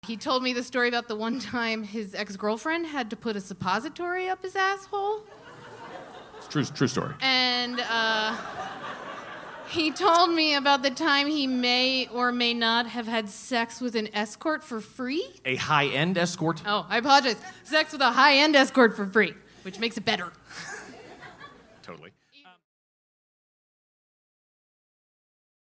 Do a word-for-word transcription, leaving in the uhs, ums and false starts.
He told me the story about the one time his ex-girlfriend had to put a suppository up his asshole. It's true, true story. And uh, he told me about the time he may or may not have had sex with an escort for free. A high-end escort? Oh, I apologize. Sex with a high-end escort for free, which makes it better. Totally.